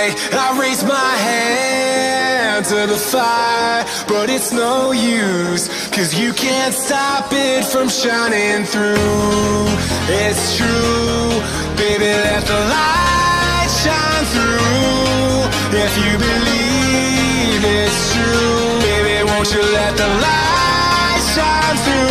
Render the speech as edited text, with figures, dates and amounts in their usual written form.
I raise my hand to the fire, but it's no use, 'cause you can't stop it from shining through. It's true, baby, let the light shine through. If you believe it's true, baby, won't you let the light shine through?